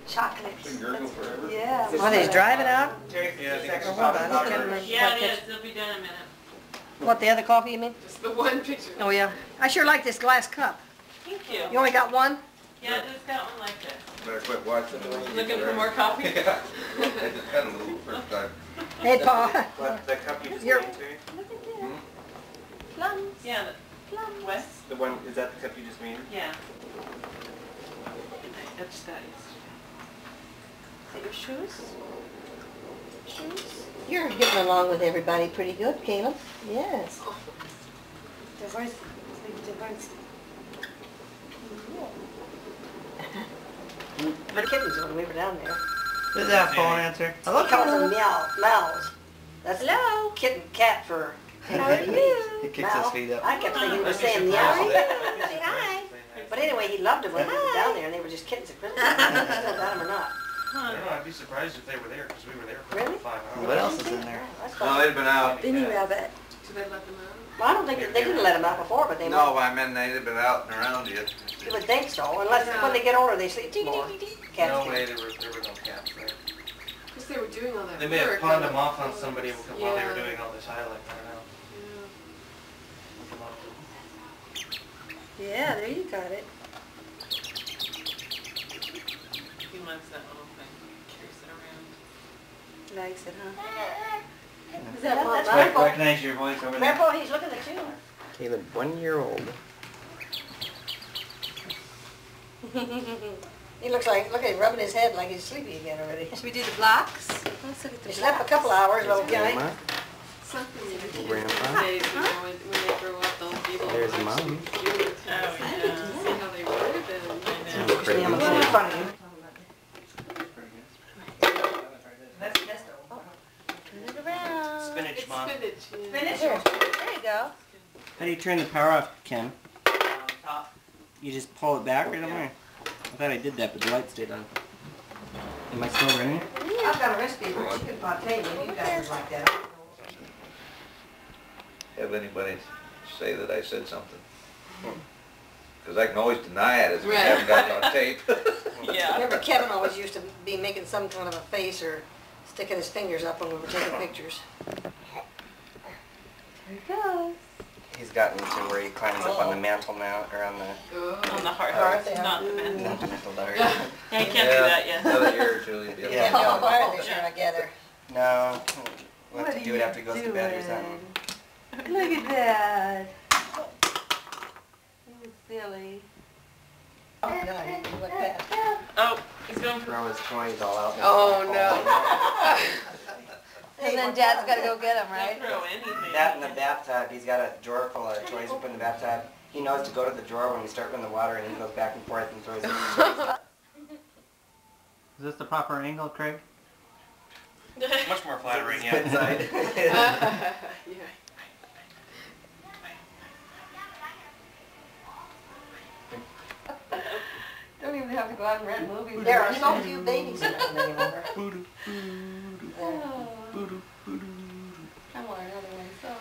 chocolates. Forever? Yeah. Are they driving out? Yeah, I think Or what? I can't remember Yeah, what it is. picture. It'll be done in a minute. What, the other coffee you mean? Just the one picture. Oh, yeah. I sure like this glass cup. Thank you. You only got one? Yeah, I just got one like this. Better quit watching. Looking for more coffee? Yeah. I just had a little first time. Hey, Paul. What, the cup you just You're- made, Terry? Look at that. Hmm? Plums. Yeah, Plums. the West. The one, is that the cup you just made? Yeah. I just got yesterday. Is it your shoes? Shoes? You're getting along with everybody pretty good, Caleb. Yes. Diverse. Diverse. The kittens when we were down there. Is that a phone answer? He calls them meows. That's Hello. kitten cat for. How are you? He kicks his Meow. feet up. I kept thinking he was saying How are meow. you? Say hi. But anyway, he loved it when we were down there and they were just kittens at Christmas. I don't know if I got them or not. I don't know, I'd be surprised if they were there, because we were there for Really? like 5 hours. What else is in there? That's No, fine. they'd been out. Binny rabbit. Did they let them out? Well, I don't think, they didn't let them out before, but they No, might. I mean, they'd been out and around yet. You would think so, unless when they get older they sleep more. Cats No do. way, there were no cats there. Because they were doing all that They may have work pawned on them the- off on somebody while they were Yeah. doing all this highlight, I don't know. Yeah, there you got it. He wants that little thing. Carries it around. Likes it, huh? Is that That's Grandpa? Recognize your voice over there. Grandpa, he's looking at you. Caleb, 1 year old. He looks like, look at him rubbing his head like he's sleepy again already. Should we do the blocks? Let's look at the He slept a couple hours, little guy. Grandma. Something that the kids Grandpa. say, you know, when they grow up, they'll be able to There's actually Mom. do it. Oh, yeah. See how they were then. Sounds I know. crazy. I'm in front of him. Turn it around. Spinach, It's Mom. spinach. Yeah. Finish it. There you go. How do you turn the power off, Ken? You just pull it back right away? I thought I did that, but the light stayed on. Am I still running? I've got a recipe for chicken pate, if you guys would like that. Have anybody say that I said something. Because I can always deny it as we Right. haven't got it on tape. Yeah. Remember Kevin always used to be making some kind of a face or sticking his fingers up when we were taking pictures. There it goes. He's gotten to where he climbs up on the mantle now, or on the On the hearth, not the man. mantle ladder. Yeah, you can't do that yet. Another year or two, you'll be able to. Yeah. Can't do it while they're sure together. No, we'll What have to are do it you after he goes to bed or something. doing? Look at that. That was silly. Oh, God, you look bad. Oh, he's going for... Throw his toys all out. Oh, no. And then Dad's got to go get him, right? Don't throw anything. That in the bathtub, he's got a drawer full of toys we put in the bathtub. He knows to go to the drawer when we start running the water, and he goes back and forth and throws it. Is this the proper angle, Craig? Much more flattering, yeah. Inside. Yeah. Don't even have to go out and rent movies. There are so few babies around anymore. Oh. I want another one, so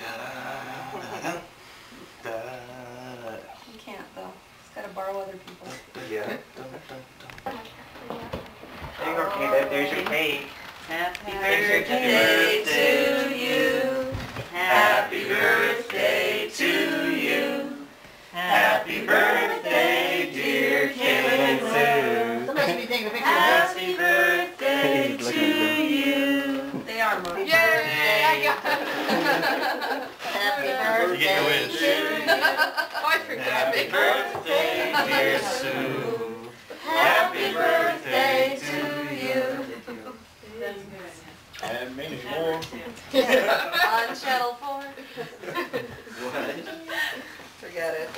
you can't though. Just gotta borrow other people. Yeah. There you go, Caleb. There's your cake. Happy birthday to you. Happy birthday to you. Happy birthday, dear Caleb and Sue. Somebody should be taking a picture of Happy birthday He's looking to at you. They are mine. Yay! I got it. Happy You get your birthday wish. to you. Oh, I forgot. Happy birthday, dear Sue. Happy birthday to you. And many more. On Channel 4. Forget it.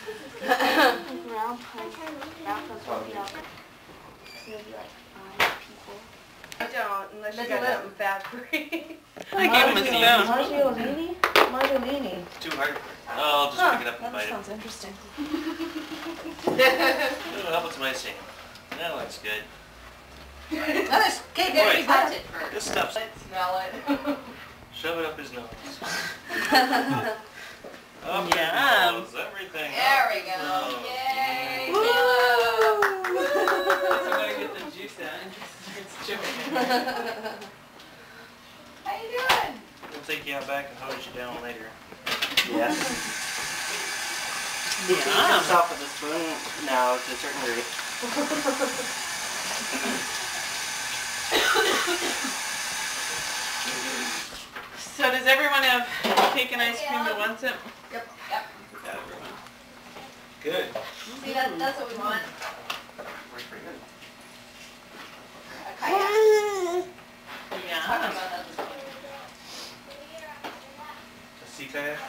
I don't, unless you got something fat free. I gave him a spoon. Marjolini. Too hard. Oh, I'll just pick it up and bite it. Sounds interesting. Oh, how about some icing? That looks good. Now this cake Boy. has to be touched. This stuff's... Smell it. Shove it up his nose. Up Yum. his nose, everything. There we go. Oh. Yay. Woo! Caleb. Somebody get the How you doing? We'll take you out back and hose you down later. Yes. He feeds himself with a spoon now to a certain degree. So does everyone have cake and ice cream that wants it? Yep. Got everyone. Good. See, that's what we want. Works pretty good. A kayak. Talking Yeah. about that this morning. A sea kayak?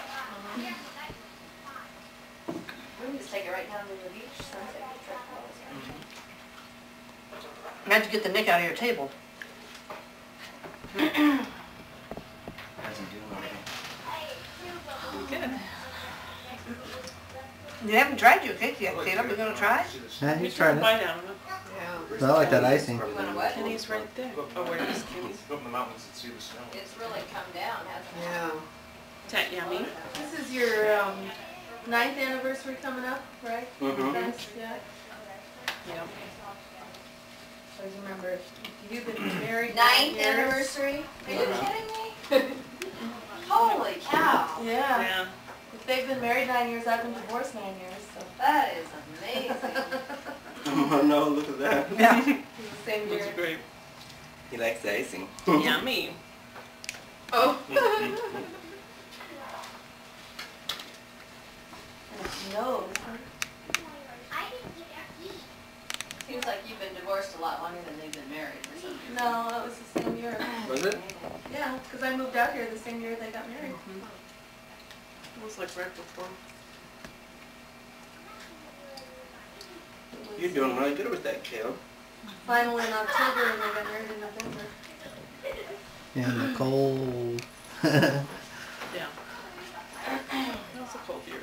We can just take it right down to the beach, sunset beach, right How'd you get the nick out of your table? How's he doing over there? Good. You haven't tried your cake yet, Caleb. You gonna try? Yeah, We he's trying took a it. bite out of it. I like that icing. You wanna what? Kenny's right there. Oh, where is Kenny's? Go up in the mountains and see the snow. It's really come down, hasn't it? Yeah. Is that yummy? This is your 9th anniversary coming up, right? Mhm. Thanks, yeah. Yeah. So you remember, you've been married 9th 9 years. anniversary? Are you kidding me? Holy cow. Yeah. Yeah. If they've been married 9 years, I've been divorced 9 years, so. That is amazing. Oh no, look at that. Yeah. It's the same Looks year. great. He likes the icing. Yummy. Oh. No. Seems like you've been divorced a lot longer than they've been married or something. No, that was the same year. Was it? Yeah, because I moved out here the same year they got married. It was like right before. It was You're doing really good with that, Caleb. Final in October and they got married in November. In the cold. Yeah. That was a cold year.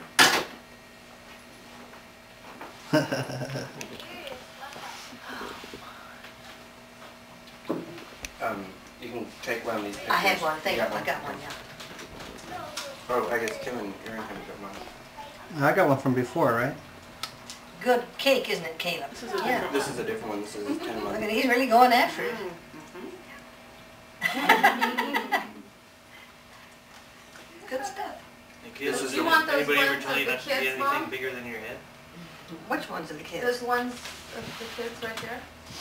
You can take one of these pictures. I had one, thank you, got I got one, yeah. Oh, I guess Kim and Aaron haven't got one. I got one from before, right? Good cake, isn't it, Caleb? This is a Yeah. different This is a different one. This is 10 Look months. at, he's really going after it. Good stuff. Hey, kids, This is You the- want those anybody ever ones tell of you the not to get kids, anything Mom? bigger than your head? Which ones are the kids? Those ones of the kids right there?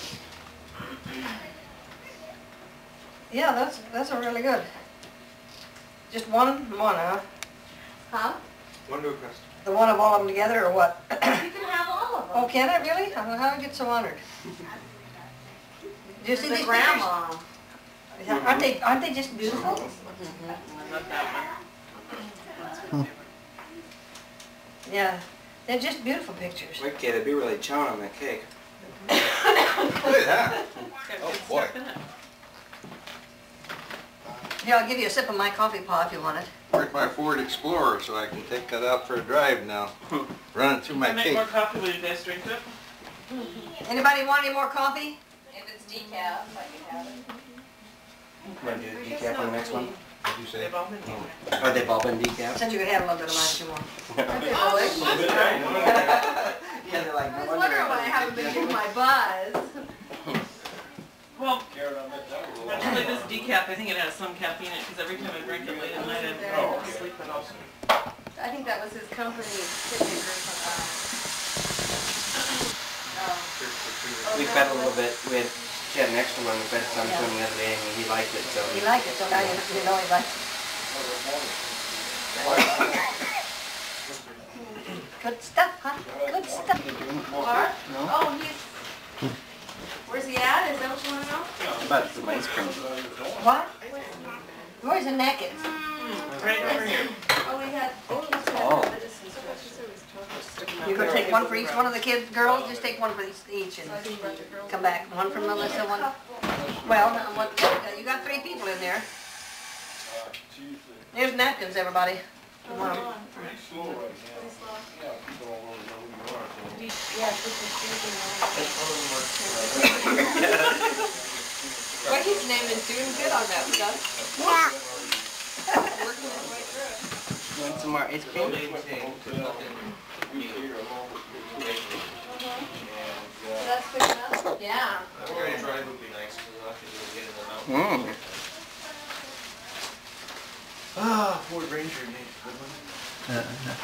Yeah, those are really good. Just one, huh? Huh? One to request. The one of all of them together, or what? You can have all of them. Oh, can I really? How did I get so honored? Do you see The these grandma. pictures? Yeah, aren't they just beautiful? I love that one. That's my favorite. Yeah, they're just beautiful pictures. Wait, Caleb, you're really chowing on that cake. Look at that. Got Oh, good boy. stuff in it. Here, I'll give you a sip of my coffee, Pa, if you want it. Where's my Ford Explorer so I can take that out for a drive now? Running through Can my I make cake. more coffee? Will you guys drink it? Anybody want any more coffee? If it's decaf, I can have it. Want to do the decaf on the next one? What'd you say? They've all been eaten. Oh, they've all been decaf? Said you could have a little bit of mine if you want. Yeah, they're like, I was wondering why I haven't been getting my buzz. Well, actually this decaf, I think it has some caffeine in it because every time I drink it late at night, I fall asleep and I'll I think that was his company signature. We fed a little bit. She had an extra one. We fed some to him the other day, and he liked it. So He liked it, so now you know he likes it. Good stuff, huh? Good stuff. What? Oh, he's, where's he at? Is that what you want to know? about some ice cream. What? Where's the napkins? right over here. Oh, we had, Oh. You're gonna take one for each one of the kids, girls? Just take one for each and come back. One for Melissa, one. Well, you got 3 people in there. Here's napkins, everybody. You want 'em? Well, his name is doing good on that stuff. Working his way through it. You want some more ice cream? So that's good enough? Yeah. Drive would be nice, because I'll have to do it again. Mmm. Ah, Ford Ranger made a good one.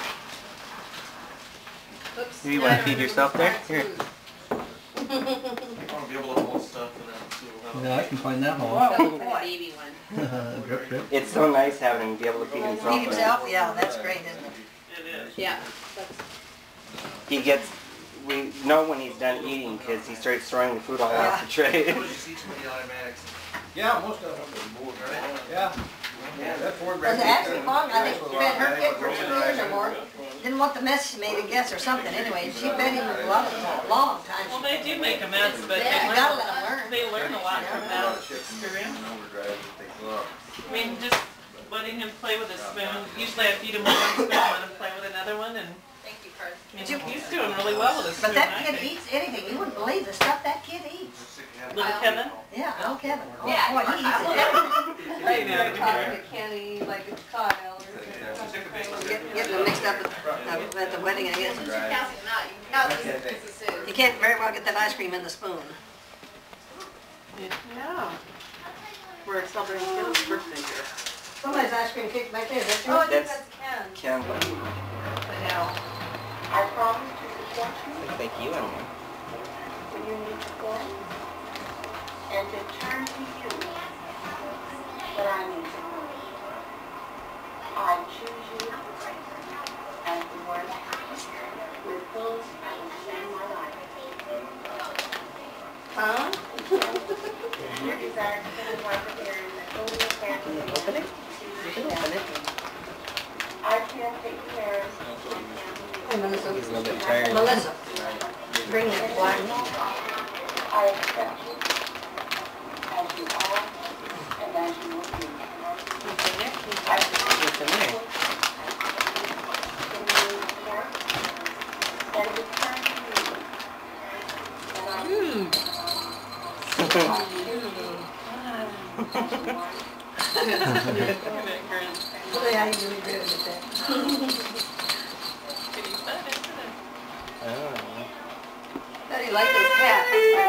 Oops. You want to feed yourself there? Here. I want to be able to hold stuff for them too. No, I can find that hole. Go for the baby one. Drip, drip. It's so nice having him be able to feed himself. Feed himself, yeah, that's great, isn't it? It is. Yeah. He gets, we know when he's done eating because he starts throwing the food all off the tray. What did you see too many automatics? Yeah, most of them. Yeah. That Ford Was it actually long? I think she fed her kid for 2 years or more. Didn't want the mess she made, I guess, or something. Anyway, she fed him a lot of long time. Well, they do make a mess, but Yeah, you gotta let them learn. they learn a lot from that experience. I mean, just letting him play with a spoon. Usually I feed him with one spoon, let him play with another one, and Thank you, Carson. I mean, he's doing really well with a spoon, But that I kid think. eats anything. You wouldn't believe the stuff that kid eats. Little Kevin? Yeah, oh, Kevin. Oh, Yeah. boy, he eats it. Right now, you hear. Candy, like a Kyle or Getting them mixed up at the wedding, I guess. This is Sue. You can't very well get that ice cream in the spoon. Yeah. We're celebrating Ken's birthday here. Somebody's ice cream cake back there, is that Oh, I true? think That's- that's Ken. Ken, Now, I promise to support you looks like you and me. when you need to go and to turn to you when I need to go. I choose you as the one with whom I will spend my life. Huh? Your desire to spend a life with Aaron and only a family. Open it? You can open it. I can't take the Aaron's Hey, Melissa. He's a little bit tired. Melissa, bring that black. I accept you as you are and as you will be. I What's in there? and to turn to you. And I choose Yeah, you really good at that. Oh. How do you like those cats?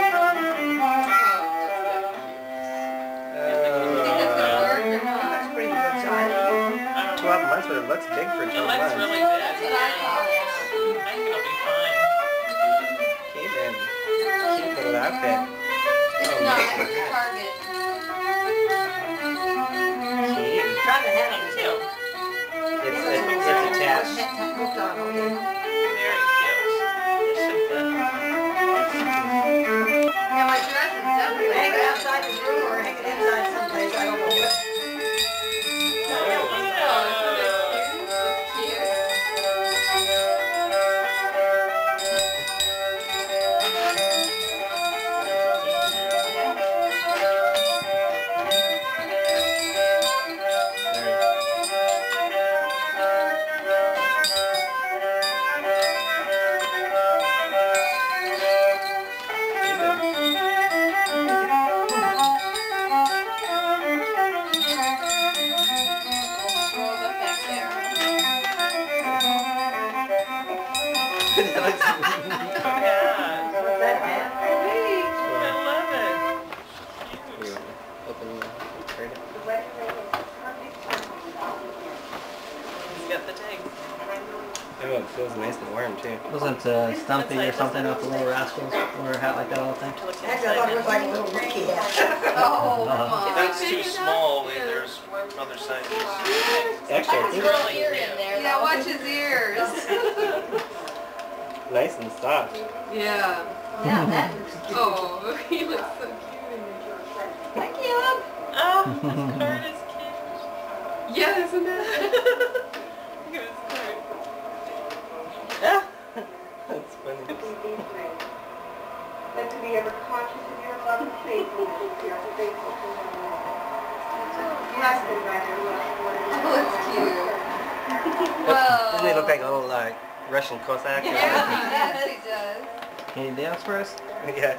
That's pretty good size. 12 months, but it looks big for 12 It looks months. really big. That's what I thought. I think it'll be fine. Okay then. Cute little outfit. It's Oh, not nice. at Target. Cute. Try the hat on his Cute. It's attached. Hooked on, okay. Very cute. It should fit. Yeah, my dress is definitely. Hang it outside his room or hang it inside someplace, I don't know what. Oh, it feels nice and warm too. Wasn't Stumpy or something with the Little Rascals wear a hat like that all the time? Actually, I thought it looked like a little monkey hat. Oh, If that's too small, there's other sizes. Actually, I think Little ear in there. Yeah, watch his ears. it's nice and soft. Yeah. Yeah, that looks cute. Oh, he looks so cute in your dress. Thank you. Oh, his card is cute. Yeah, isn't it? Look at his card. Yeah. That's funny. That to be ever conscious of your love and faithfulness, you are faithful to one another. You have been rather Oh, it's cute. Doesn't he look like a little Russian Cossack? or Yes, he does. Can you dance for us? something? Yeah.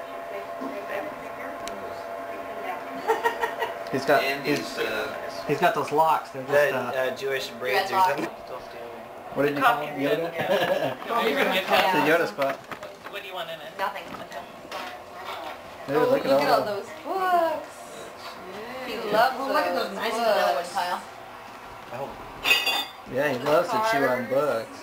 He's got those locks. They're just The Jewish braids or Dreadlocks. something. what did you call them? Yoda? You're gonna get The that. Yoda spot. What do you want in it? Nothing. Dude, Oh, look at all those books. loves Oh, look at those nice wood books. pile. Oh. Yeah, he loves to chew on books.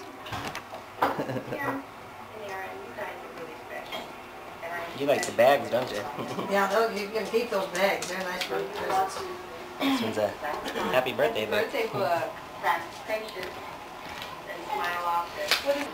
You like the bags, don't you? Yeah, you can keep those bags, they're nice for presents. This one's a happy birthday book. Birthday book. That's spacious and smile often. What is it?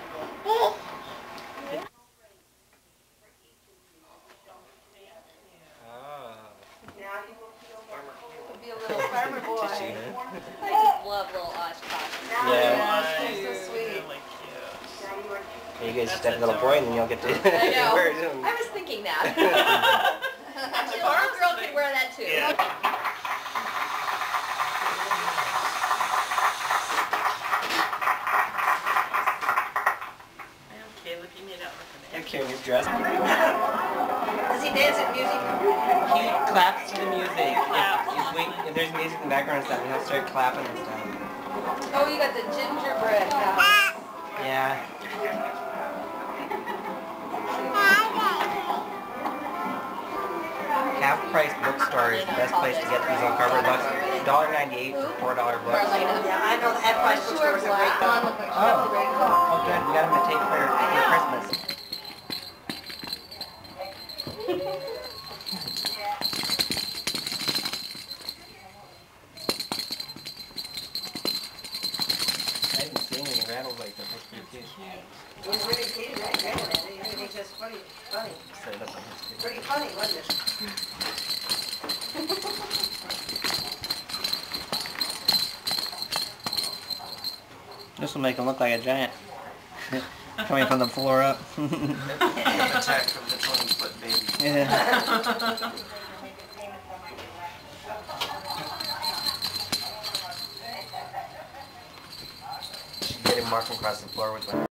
Now you will feel It'll be a little farmer boy. Tissue, I huh? just love little Oshkosh. Yeah. They're so sweet. Really cute. now you are You guys just have a little boy and then you'll get to I know. wear them. I was thinking that. Actually, a little girl could wear that too. Okay, looking it up. You're cute in your dress. Does he dance at music? He claps to the music. Yeah. If there's music in the background and stuff, he'll start clapping and stuff. Oh, you got the gingerbread house. Yeah. Half price bookstore is the best place to get these old cardboard books. $1.98 for $4 books. Carlina. Yeah, I know the half-price bookstores are great. One look like she Oh. was ready to go. Oh good, we got him a tape for Christmas. I didn't see any rattles like that. That's pretty cute. It was really cute, right? It was just funny. Set it up on his table. Pretty funny, wasn't it? This will make him look like a giant. Coming from the floor up. Attack from the 20-foot baby. Yeah. Get him walking across the floor with one.